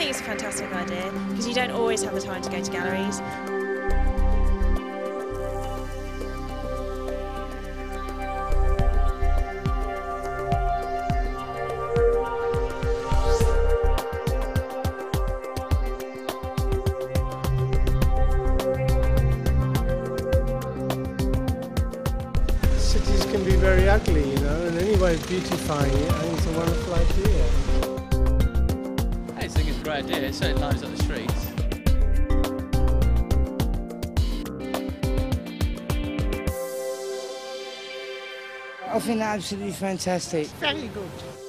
think it's a fantastic idea because you don't always have the time to go to galleries. Cities can be very ugly, you know, and any way of beautifying it, I think it's a wonderful idea. I think it's a great idea. It certainly lines up the streets. I think that's absolutely fantastic. Very good.